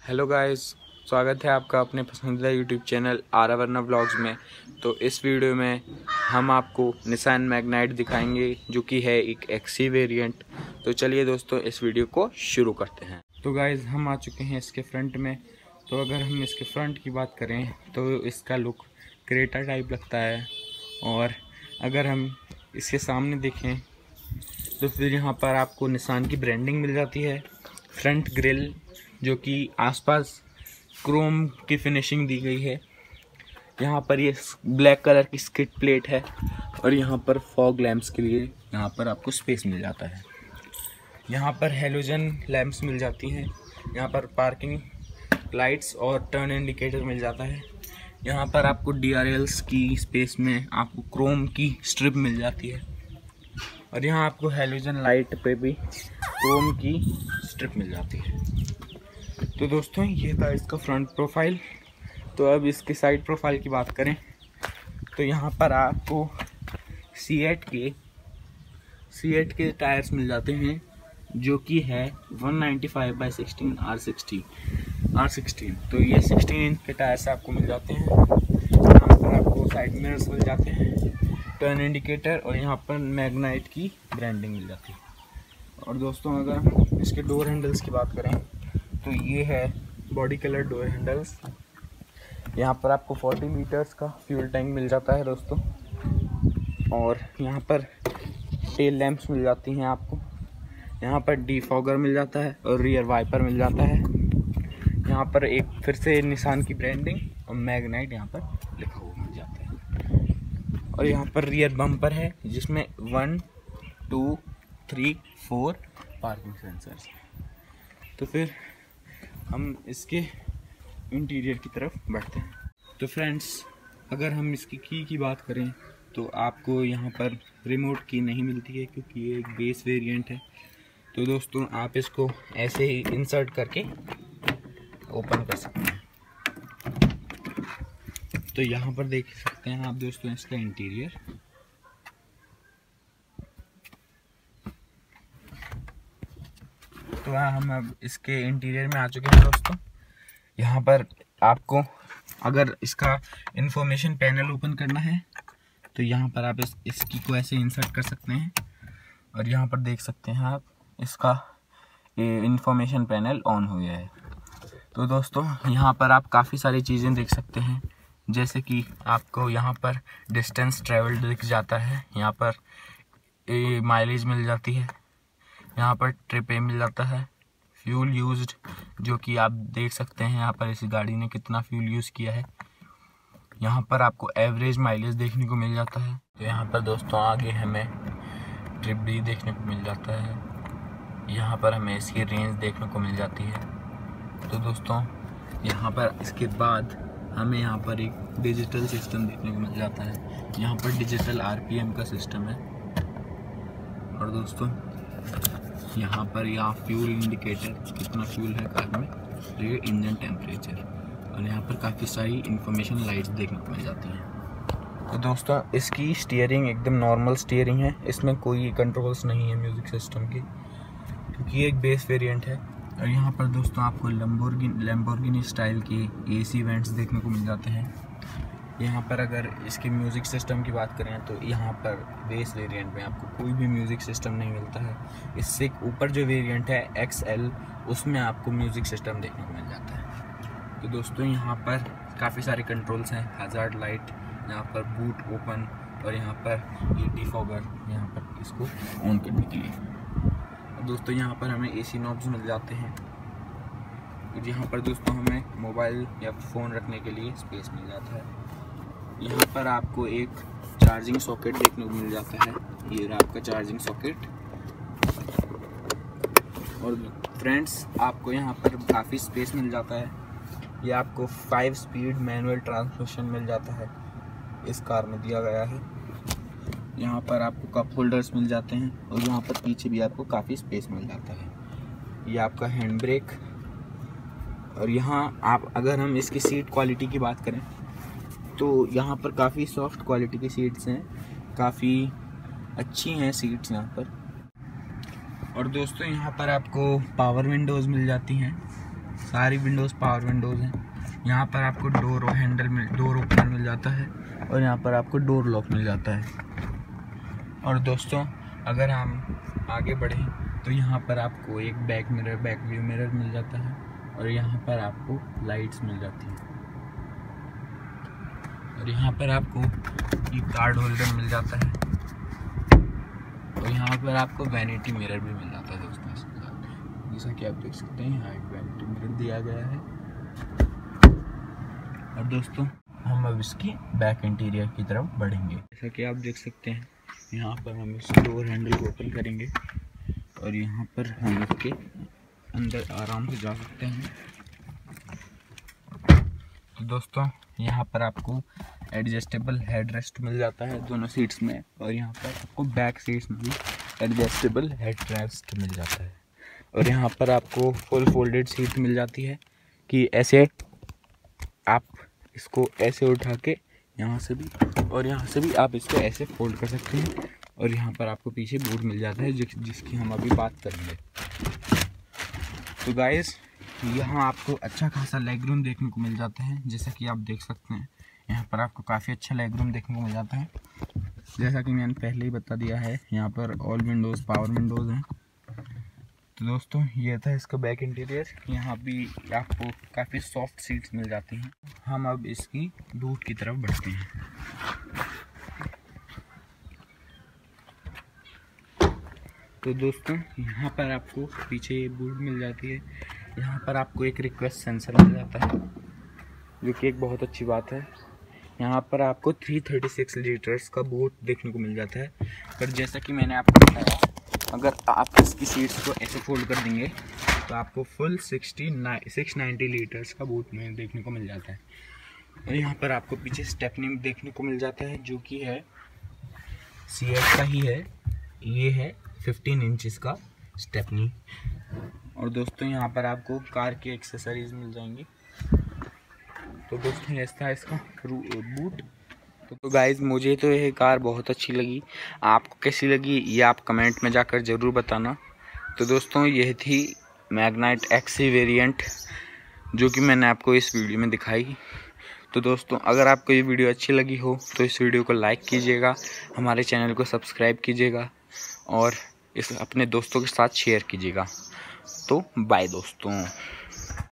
Hello guys, स्वागत है आपका अपने पसंदीदा यूट्यूब चैनल आरावरना व्लॉग्स में। तो इस वीडियो में हम आपको निसान मैग्नाइट दिखाएंगे जो कि है एक एक्सी वेरिएंट। तो चलिए दोस्तों इस वीडियो को शुरू करते हैं। तो गाइस हम आ चुके हैं इसके फ्रंट में। तो अगर हम इसके फ्रंट की बात करें तो इसका लुक क्रेटा टाइप लगता है, और अगर हम इसके सामने देखें तो फिर यहाँ पर आपको निसान की ब्रांडिंग मिल जाती है। फ्रंट ग्रिल जो कि आसपास क्रोम की फिनिशिंग दी गई है। यहाँ पर ये ब्लैक कलर की स्किड प्लेट है, और यहाँ पर फॉग लैंप्स के लिए यहाँ पर आपको स्पेस मिल जाता है। यहाँ पर हेलोजन लैंप्स मिल जाती हैं। यहाँ पर पार्किंग लाइट्स और टर्न इंडिकेटर मिल जाता है। यहाँ पर आपको DRLs की स्पेस में आपको क्रोम की स्ट्रिप मिल जाती है, और यहाँ आपको हेलोजन लाइट पे भी क्रोम की स्ट्रिप मिल जाती है। तो दोस्तों ये था इसका फ्रंट प्रोफाइल। तो अब इसके साइड प्रोफाइल की बात करें तो यहाँ पर आपको सीएट के टायर्स मिल जाते हैं, जो कि है 195/16 R16। तो ये 16 इंच के टायर्स आपको मिल जाते हैं। यहाँ पर आपको साइड मिरर्स मिल जाते हैं, टर्न इंडिकेटर, और यहाँ पर मैग्नाइट की ब्रांडिंग मिल जाती है। और दोस्तों अगर हम इसके डोर हैंडल्स की बात करें तो ये है बॉडी कलर डोर हैंडल्स। यहाँ पर आपको 40 लीटर्स का फ्यूल टैंक मिल जाता है दोस्तों, और यहाँ पर टेल लैंप्स मिल जाती हैं आपको। यहाँ पर डिफॉगर मिल जाता है और रियर वाइपर मिल जाता है। यहाँ पर एक फिर से निसान की ब्रांडिंग और मैग्नाइट यहाँ पर लिखा हुआ मिल जाता है। और यहाँ पर रियर बम्पर है जिसमें 1 2 3 4 पार्किंग सेंसर्स। तो फिर हम इसके इंटीरियर की तरफ बढ़ते हैं। तो फ्रेंड्स अगर हम इसकी की बात करें तो आपको यहाँ पर रिमोट की नहीं मिलती है, क्योंकि ये एक बेस वेरिएंट है। तो दोस्तों आप इसको ऐसे ही इंसर्ट करके ओपन कर सकते हैं। तो यहाँ पर देख सकते हैं आप दोस्तों इसका इंटीरियर। तो हम अब इसके इंटीरियर में आ चुके हैं दोस्तों। यहाँ पर आपको अगर इसका इंफॉर्मेशन पैनल ओपन करना है तो यहाँ पर आप इसकी को ऐसे इंसर्ट कर सकते हैं, और यहाँ पर देख सकते हैं आप इसका इंफॉर्मेशन पैनल ऑन हो गया है। तो दोस्तों यहाँ पर आप काफ़ी सारी चीज़ें देख सकते हैं, जैसे कि आपको यहाँ पर डिस्टेंस ट्रेवल्ड दिख जाता है, यहाँ पर माइलेज मिल जाती है, यहाँ पर ट्रिप मिल जाता है, फ्यूल यूज्ड जो कि आप देख सकते हैं यहाँ पर इस गाड़ी ने कितना फ्यूल यूज़ किया है। यहाँ पर आपको एवरेज माइलेज देखने को मिल जाता है। तो यहाँ पर दोस्तों आगे हमें ट्रिप भी देखने को मिल जाता है। यहाँ पर हमें इसकी रेंज देखने को मिल जाती है। तो दोस्तों यहाँ पर इसके बाद हमें यहाँ पर एक डिजिटल सिस्टम देखने को मिल जाता है। यहाँ पर डिजिटल RPM का सिस्टम है। और दोस्तों यहाँ पर यहाँ फ्यूल इंडिकेटर, कितना फ्यूल है कार में, ये इंजन टेम्परेचर, और यहाँ पर काफ़ी सारी इंफॉर्मेशन लाइट्स देखने को मिल जाती हैं। तो दोस्तों इसकी स्टीयरिंग एकदम नॉर्मल स्टीयरिंग है, इसमें कोई कंट्रोल्स नहीं है म्यूज़िक सिस्टम की, क्योंकि ये एक बेस वेरिएंट है। और यहाँ पर दोस्तों आपको लैम्बोर्गिनी स्टाइल के AC वेंट्स देखने को मिल जाते हैं। यहाँ पर अगर इसके म्यूज़िक सिस्टम की बात करें तो यहाँ पर बेस वेरिएंट में आपको कोई भी म्यूज़िक सिस्टम नहीं मिलता है। इससे ऊपर जो वेरिएंट है XL, उसमें आपको म्यूज़िक सिस्टम देखने को मिल जाता है। तो दोस्तों यहाँ पर काफ़ी सारे कंट्रोल्स हैं, हज़ार्ड लाइट, यहाँ पर बूट ओपन, और यहाँ पर ये डिफॉगर यहाँ पर इसको ऑन करने के लिए। दोस्तों यहाँ पर हमें AC नॉब्स मिल जाते हैं। यहाँ पर दोस्तों हमें मोबाइल या फ़ोन रखने के लिए स्पेस मिल जाता है। यहाँ पर आपको एक चार्जिंग सॉकेट देखने को मिल जाता है, ये रहा आपका चार्जिंग सॉकेट। और फ्रेंड्स आपको यहाँ पर काफ़ी स्पेस मिल जाता है। ये आपको 5 स्पीड मैनुअल ट्रांसमिशन मिल जाता है, इस कार में दिया गया है। यहाँ पर आपको कप होल्डर्स मिल जाते हैं, और यहाँ पर पीछे भी आपको काफ़ी स्पेस मिल जाता है। ये आपका हैंड ब्रेक। और यहाँ आप अगर हम इसकी सीट क्वालिटी की बात करें तो यहाँ पर काफ़ी सॉफ्ट क्वालिटी की सीट्स हैं, काफ़ी अच्छी हैं सीट्स यहाँ पर। और दोस्तों यहाँ पर आपको पावर विंडोज़ मिल जाती हैं, सारी विंडोज़ पावर विंडोज़ हैं। यहाँ पर आपको डोर ओपनर मिल जाता है और यहाँ पर आपको डोर लॉक मिल जाता है। और दोस्तों अगर हम आगे बढ़ें तो यहाँ पर आपको एक बैक व्यू मिरर मिल जाता है और यहाँ पर आपको लाइट्स मिल जाती हैं और यहाँ पर आपको ये कार्ड होल्डर मिल जाता है और यहाँ पर आपको वैनिटी मिरर भी मिल जाता है दोस्तों इसके साथ। जैसा कि आप देख सकते हैं यहाँ एक वैनिटी मिरर दिया गया है। और दोस्तों हम अब इसकी बैक इंटीरियर की तरफ बढ़ेंगे। जैसा कि आप देख सकते हैं यहाँ पर हम इस डोर हैंडल को ओपन करेंगे और यहाँ पर हम इसके अंदर आराम से जा सकते हैं। तो दोस्तों यहाँ पर आपको एडजस्टेबल हेड रेस्ट मिल जाता है दोनों सीट्स में और यहाँ पर आपको बैक सीट्स में भी एडजस्टेबल हेड रेस्ट मिल जाता है। और यहाँ पर आपको फुल फोल्डेड सीट मिल जाती है कि ऐसे आप इसको ऐसे उठा के यहाँ से भी और यहाँ से भी आप इसको ऐसे फोल्ड कर सकते हैं। और यहाँ पर आपको पीछे बूट मिल जाता है जिसकी हम अभी बात करेंगे। तो गाइस यहाँ आपको अच्छा खासा लेग रूम देखने को मिल जाता है। जैसा कि आप देख सकते हैं यहाँ पर आपको काफ़ी अच्छा लेग रूम देखने को मिल जाता है। जैसा कि मैंने पहले ही बता दिया है यहाँ पर ऑल विंडोज़ पावर विंडोज़ हैं। तो दोस्तों ये था इसका बैक इंटीरियर। यहाँ भी आपको काफ़ी सॉफ्ट सीट्स मिल जाती हैं। हम अब इसकी बूट की तरफ बढ़ते हैं। तो दोस्तों यहाँ पर आपको पीछे बूट मिल जाती है। यहाँ पर आपको एक रिक्वेस्ट सेंसर मिल जाता है जो कि एक बहुत अच्छी बात है। यहाँ पर आपको 336 लीटर्स का बूट देखने को मिल जाता है। पर जैसा कि मैंने आपको बताया अगर आप इसकी सीट्स को ऐसे फोल्ड कर देंगे तो आपको फुल 690 लीटर्स का बूट में देखने को मिल जाता है। और यहाँ पर आपको पीछे स्टेपनी देखने को मिल जाता है जो कि है CX का ही है। ये है 15 इंचेस का स्टेपनी। और दोस्तों यहाँ पर आपको कार की एक्सेसरीज मिल जाएंगी। तो दोस्तों ऐसा है इसका बूट। तो गाइज़ मुझे तो ये कार बहुत अच्छी लगी। आपको कैसी लगी ये आप कमेंट में जाकर ज़रूर बताना। तो दोस्तों यह थी मैग्नाइट XC वेरिएंट जो कि मैंने आपको इस वीडियो में दिखाई। तो दोस्तों अगर आपको ये वीडियो अच्छी लगी हो तो इस वीडियो को लाइक कीजिएगा, हमारे चैनल को सब्सक्राइब कीजिएगा और इस अपने दोस्तों के साथ शेयर कीजिएगा। तो बाय दोस्तों।